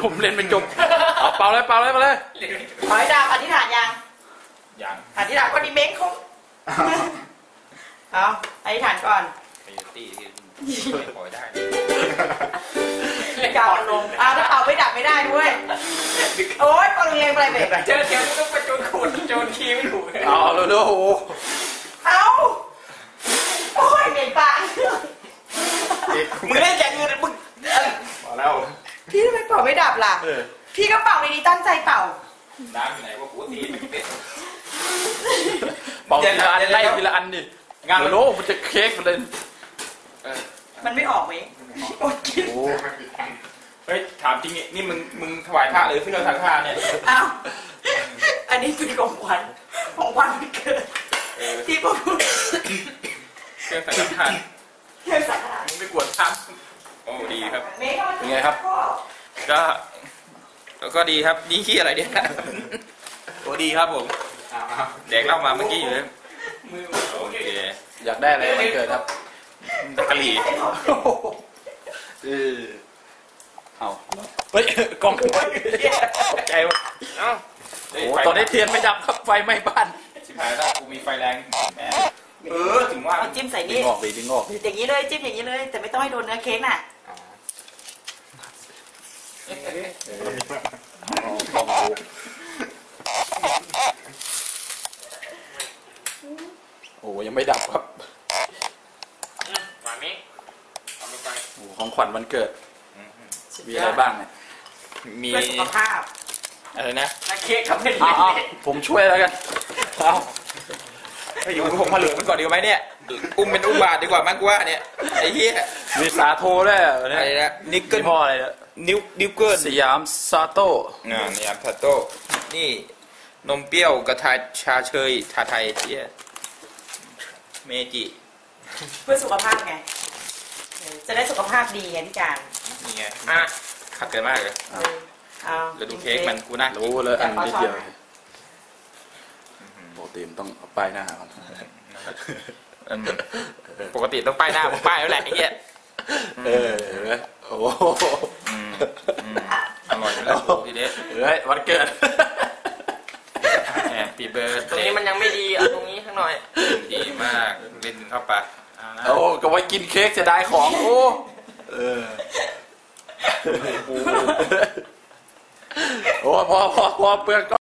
ผมเล่นเป็นจบเอาเป่าเลยขอให้ดาวอธิษฐานยังยังอธิษฐานก็ดีเม้งคงเอาอธิษฐานก่อนไปตีไม่ปล่อยได้เก่าลงถ้าเป่าไม่ดับไม่ได้ด้วยโอ๊ยปองเรียงไปเบรกเจอเสียงก็ประจุนโจนคีไม่ถูกเอาเร็วๆโอ้เอาโอ้ยเบรกปากมึงเล่นอย่างอื่นมึงพอแล้วพี่ทำไมเป่าไม่ดับล่ะพี่ก็เป่าดีๆตั้งใจเป่าน้ำอยู่ไหนว่ากูตีมันเป็ดเป่าทีละอันไล่ทีละอันดิงานโลมันจะเค้กมันเลยมันไม่ออกไหมอดกินเฮ้ยถามจริงนี่มึงถวายพระหรือเพื่อทางพระเนี่ยอ้าวอันนี้เป็นของขวัญที่เกิดที่พูดเครื่องสังฆทานมึงไม่กวนทำโอ้ดีครับเป็นไงครับก็ดีครับนี่ขี้อะไรเนี่ยโอ้ดีครับผมแดกเล่ามาเมื่อกี้อยู่เลยโอเคอยากได้อะไรไม่เกิดครับตะกะหรี่เอาเฮ้ยกล้องใจวะโอ้ตอนนี้เทียนไม่ดับครับไฟไหม้บ้านชิบหายแล้วกูมีไฟแรงถึงว่าจิ้มใส่นี่ดึงออกอย่างนี้เลยจิ้มอย่างนี้เลยแต่ไม่ต้องให้โดนเนื้อเค้กน่ะโอ้ยังไม่ดับครับมามิของขวัญวันเกิดมีอะไรบ้างเนี่ยมีสุขภาพอะไรนะเค้กครับผมช่วยแล้วกันเอาไปอยู่กับผมผลึกมันก่อนดีกว่าไหมเนี่ยอุ้มเป็นอุ้มบาทดีกว่ามั้งกูว่าเนี่ยไอ้เหี้ยมีสาโทด้วยอะไรนะนิกเกิลพ่ออะไรนะนิวเกิลสยามซาโต้สยามซาโต้นี่นมเปรี้ยวกระทายชาเชยชาไทยเหี้ยเมจิเพื่อสุขภาพไงจะได้สุขภาพดีไงพี่การนี่ไงขัดกันมากเลยแล้วดูเค้กมันกูน่ารู้เลยอันนิดเดียวปกติต้องเอาป้ายหน้าก่อนปกติต้องป้ายหน้าผมป้ายแล้วแหละไอ้เหี้ยโอ้อร่อยแล้วทีเด็ดวันเกิดปีเบิร์ดตรงนี้มันยังไม่ดีเอาตรงนี้ข้างหน่อยดีมากเล่นเข้าไปโอ้ก็ไว้กินเค้กจะได้ของโอ้โอ้พอเปลือก